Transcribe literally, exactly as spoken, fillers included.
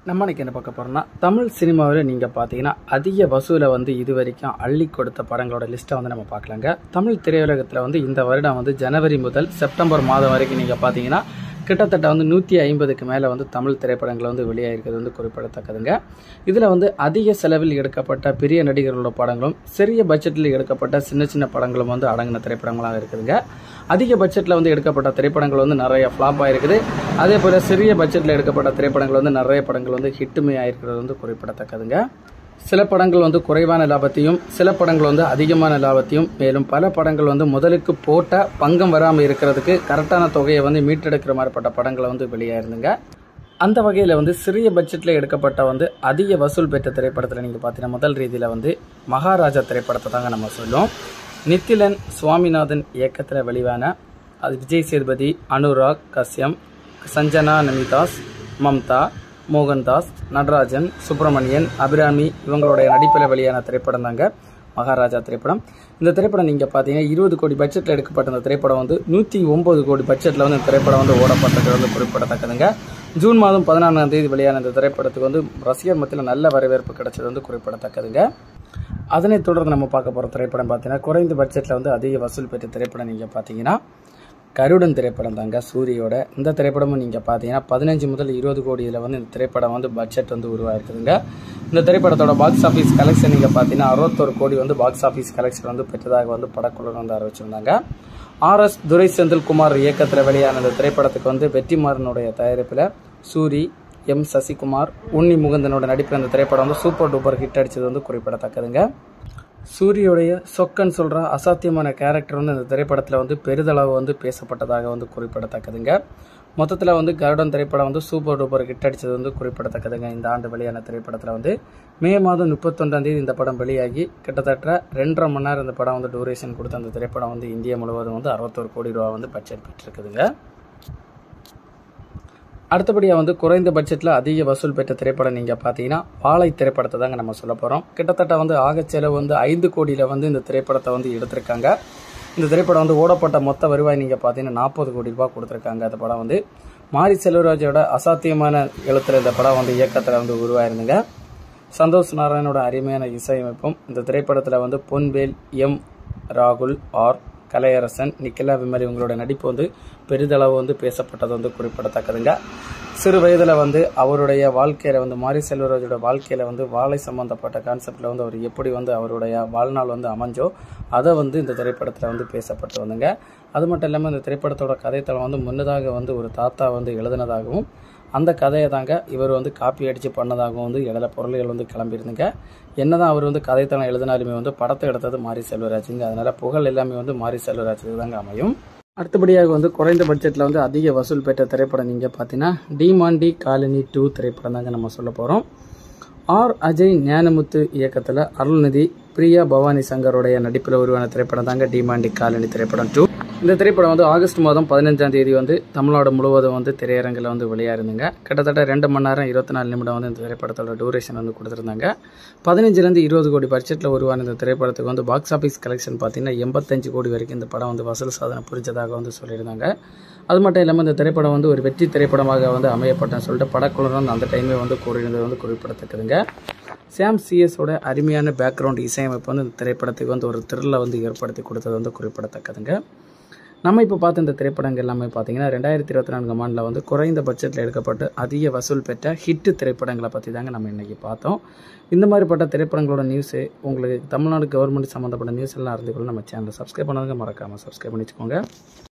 நம்ம இன்னைக்கு என்ன பார்க்க போறோம்னா தமிழ் சினிமாவில் நீங்கள் பார்த்தீங்கன்னா அதிக வசூலை வந்து இது வரைக்கும் அள்ளி கொடுத்த படங்களோட லிஸ்ட்டை வந்து நம்ம பார்க்கலாங்க. தமிழ் திரையுலகத்தில் வந்து இந்த வருடம் வந்து ஜனவரி முதல் செப்டம்பர் மாதம் வரைக்கும் நீங்கள் பார்த்தீங்கன்னா கிட்டத்தட்ட வந்து நூற்றி ஐம்பதுக்கு மேலே வந்து தமிழ் திரைப்படங்கள் வந்து வெளியாகிருக்கிறது வந்து குறிப்பிடத்தக்கதுங்க. இதில் வந்து அதிக செலவில் எடுக்கப்பட்ட பெரிய நடிகர்களோட படங்களும் சிறிய பட்ஜெட்டில் எடுக்கப்பட்ட சின்ன சின்ன படங்களும் வந்து அடங்கின திரைப்படங்களாக இருக்குதுங்க. அதிக பட்ஜெட்டில் வந்து எடுக்கப்பட்ட திரைப்படங்கள் வந்து நிறைய ஃப்ளாப் ஆகிருக்குது. அதே போல் சிறிய பட்ஜெட்டில் எடுக்கப்பட்ட திரைப்படங்கள் வந்து நிறைய படங்கள் வந்து ஹிட்டுமே ஆகிருக்கிறது வந்து குறிப்பிடத்தக்கதுங்க. சில படங்கள் வந்து குறைவான லாபத்தையும் சில படங்கள் வந்து அதிகமான லாபத்தையும் மேலும் பல படங்கள் வந்து முதலுக்கு போட்ட பங்கம் வராமல் இருக்கிறதுக்கு கரெக்டான தொகையை வந்து மீட்டெடுக்கிற மாதிரிப்பட்ட படங்களை வந்து வெளியாயிருந்துங்க. அந்த வகையில் வந்து சிறிய பட்ஜெட்டில் எடுக்கப்பட்ட வந்து அதிக வசூல் பெற்ற திரைப்படத்தில் நீங்கள் பார்த்தீங்கன்னா முதல் ரீதியில் வந்து மகாராஜா திரைப்படத்தை தாங்க நம்ம சொல்லுவோம். நித்திலன் சுவாமிநாதன் இயக்கத்தில் வெளிவான அது விஜய் சேதுபதி, அனுராக் கஷ்யம், சஞ்சனா நமிதாஸ், மம்தா, மோகன்தாஸ், நடராஜன், சுப்பிரமணியன், அபிராமி இவங்களுடைய நடிப்பில் வெளியான திரைப்படம் தாங்க மகாராஜா திரைப்படம். இந்த திரைப்படம் நீங்கள் பார்த்தீங்கன்னா இருபது கோடி பட்ஜெட்டில் எடுக்கப்பட்ட இந்த திரைப்படம் வந்து நூற்றி ஒம்பது கோடி பட்ஜெட்டில் வந்து இந்த திரைப்படம் வந்து ஓடப்பட்டது வந்து குறிப்பிடத்தக்கதுங்க. ஜூன் மாதம் பதினான்காம் தேதி வெளியான இந்த திரைப்படத்துக்கு வந்து ரசிகர் மத்தியில் நல்ல வரவேற்பு கிடைச்சது வந்து குறிப்பிடத்தக்கதுங்க. அதனைத் தொடர்ந்து நம்ம பார்க்க போகிற திரைப்படம் பார்த்தீங்கன்னா குறைந்த பட்ஜெட்டில் வந்து அதிக வசூல் பெற்ற திரைப்படம் நீங்கள் பார்த்தீங்கன்னா கருடன் திரைப்படம் தாங்க சூரியோட. இந்த திரைப்படமும் நீங்கள் பார்த்தீங்கன்னா பதினஞ்சு முதல் இருபது கோடியில் வந்து இந்த திரைப்படம் வந்து பட்ஜெட் வந்து உருவாயிருக்குதுங்க. இந்த திரைப்படத்தோட பாக்ஸ் ஆஃபீஸ் கலெக்ஷன் நீங்கள் பார்த்தீங்கன்னா அறுபத்தொரு கோடி வந்து பாக்ஸ் ஆஃபீஸ் கலெக்ஷன் வந்து பெற்றதாக வந்து படக்குழு வந்து அறிவிச்சிருந்தாங்க. ஆர் எஸ் துரை செந்தில்குமார் இயக்கத்தில் வெளியான இந்த திரைப்படத்துக்கு வந்து வெற்றிமாறனுடைய தயாரிப்பில் சூரி, எம் சசிகுமார், உன்னி முகுந்தனோட நடிப்பில் இந்த திரைப்படம் வந்து சூப்பர் டூப்பர் ஹிட் அடித்தது வந்து குறிப்பிடத்தக்கதுங்க. சூரியோடைய சொக்கன் சொல்கிற அசாத்தியமான கேரக்டர் வந்து இந்த திரைப்படத்தில் வந்து பெரிதளவு வந்து பேசப்பட்டதாக வந்து குறிப்பிடத்தக்கதுங்க. மொத்தத்தில் வந்து கருடன் திரைப்படம் வந்து சூப்பர் டூப்பர் ஹிட் அடித்தது வந்து குறிப்பிடத்தக்கதுங்க. இந்த ஆண்டு வெளியான திரைப்படத்தில் வந்து மே மாதம் முப்பத்தொன்றாம் தேதி இந்த படம் வெளியாகி கிட்டத்தட்ட ரெண்டரை மணி நேரம் இந்த படம் வந்து டூரேஷன் கொடுத்த அந்த திரைப்படம் வந்து இந்தியா முழுவதும் வந்து அறுபத்தொரு கோடி ரூபா வந்து பட்ஜெட் பெற்றிருக்குதுங்க. அடுத்தபடியாக வந்து குறைந்த பட்ஜெட்டில் அதிக வசூல் பெற்ற திரைப்படம் நீங்கள் பார்த்தீங்கன்னா வாழை திரைப்படத்தை தாங்க நம்ம சொல்ல போகிறோம். கிட்டத்தட்ட வந்து ஆகச்செலவு வந்து ஐந்து கோடியில் வந்து இந்த திரைப்படத்தை வந்து எடுத்திருக்காங்க. இந்த திரைப்படம் வந்து ஓடப்பட்ட மொத்த வருவாய் நீங்கள் பார்த்தீங்கன்னா நாற்பது கோடி ரூபாய் கொடுத்துருக்காங்க. அந்த படம் வந்து மாரி செல்வராஜோட அசாத்தியமான எழுத்தில் இந்த படம் வந்து இயக்கத்தில் வந்து உருவாயிருந்துங்க. சந்தோஷ் நாராயணோட அருமையான இசையமைப்பும் இந்த திரைப்படத்தில் வந்து பொன்வேல், எம் ராகுல், ஆர் கலையரசன், நிக்கிலா விமல் இவங்களோட நடிப்பு வந்து பெரிதளவு வந்து பேசப்பட்டது வந்து குறிப்பிடத்தக்கதுங்க. சிறு வயதில் வந்து அவருடைய வாழ்க்கையில் வந்து மாரி செல்வராஜோட வாழ்க்கையில் வந்து வாழை சம்பந்தப்பட்ட கான்செப்டில் வந்து அவர் எப்படி வந்து அவருடைய வாழ்நாள் வந்து அமைஞ்சோ அதை வந்து இந்த திரைப்படத்தில் வந்து பேசப்பட்டு வந்துங்க. அது மட்டும் இல்லாமல் இந்த திரைப்படத்தோட கதைத்தளம் வந்து முன்னதாக வந்து ஒரு தாத்தா வந்து எழுதினதாகவும் அந்த கதையை தாங்க இவர் வந்து காப்பி அடித்து பண்ணதாகவும் வந்து இடையில பொருள்கள் வந்து கிளம்பியிருந்துங்க. என்னதான் அவர் வந்து கதைத்தளம் எழுதினாலுமே வந்து படத்தை எடுத்தது மாரி செல்வராஜுங்க. அதனால் புகழ் எல்லாமே வந்து மாரி செல்வராஜுக்கு தாங்க அமையும். அடுத்தபடியாக வந்து குறைந்த பட்ஜெட்டில் வந்து அதிக வசூல் பெற்ற திரைப்படம் நீங்கள் பார்த்தீங்கன்னா டிமாண்டி காலனி டூ திரைப்படம் தாங்க நம்ம சொல்ல போகிறோம். ஆர் அஜய் ஞானமுத்து இயக்கத்தில் அருள்நிதி, பிரியா பவானி சங்கருடைய நடிப்பில் உருவான திரைப்படம் தாங்க டிமாண்டி காலனி திரைப்படம் டூ. இந்த திரைப்படம் வந்து ஆகஸ்ட் மாதம் பதினஞ்சாம் தேதி வந்து தமிழ்நாடு முழுவதும் வந்து திரையரங்கில் வந்து வெளியாயிருந்துங்க. கிட்டத்தட்ட ரெண்டு மணி நேரம் இருபத்தி நாலு நிமிடம் வந்து இந்த திரைப்படத்தோட டூரேஷன் வந்து கொடுத்துருந்தாங்க. பதினஞ்சுலேருந்து இருபது கோடி பட்ஜெட்டில் உருவான இந்த திரைப்படத்துக்கு வந்து பாக்ஸ் ஆஃபீஸ் கலெக்ஷன் பார்த்தீங்கன்னா எண்பத்தஞ்சு கோடி வரைக்கும் இந்த படம் வந்து வசூல் சாதனை புரிஞ்சதாக வந்து சொல்லியிருந்தாங்க. அது மட்டும் இல்லாமல் இந்த திரைப்படம் வந்து ஒரு வெற்றி திரைப்படமாக வந்து அமையப்பட்டேன்னு சொல்லிட்டு படக்குழு வந்து அந்த டைமே வந்து கூறியிருந்தது வந்து குறிப்பிடத்தக்கதுங்க. சாம் சிஎஸோட அருமையான பேக்ரவுண்ட் இசையமைப்பு வந்து இந்த திரைப்படத்துக்கு வந்து ஒரு த்ரில்லை வந்து ஏற்படுத்தி கொடுத்தது வந்து குறிப்பிடத்தக்கதுங்க. நம்ம இப்போ பார்த்த இந்த திரைப்படங்கள் எல்லாமே பார்த்தீங்கன்னா ரெண்டாயிரத்தி இருபத்தி நான்காம் ஆண்டில் வந்து குறைந்த பட்ஜெட்டில் எடுக்கப்பட்டு அதிக வசூல் பெற்ற ஹிட்டு திரைப்படங்களை பற்றி தாங்க நம்ம இன்றைக்கி பார்த்தோம். இந்த மாதிரிப்பட்ட திரைப்படங்களோட நியூஸு உங்களுக்கு தமிழ்நாடு கவர்மெண்ட் சம்மந்தப்பட்ட நியூஸ் எல்லாம் அறிந்துக்கொள்ள நம்ம சேனலை சப்ஸ்கிரைப் பண்ணாதவங்க மறக்காமல் சப்ஸ்கிரைப் பண்ணி வச்சுக்கோங்க.